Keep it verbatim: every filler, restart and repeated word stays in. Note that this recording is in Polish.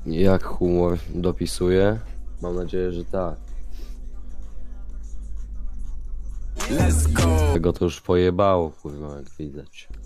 Jak humor dopisuje? Mam nadzieję, że tak. Tego to już pojebało, kurwa, jak widać.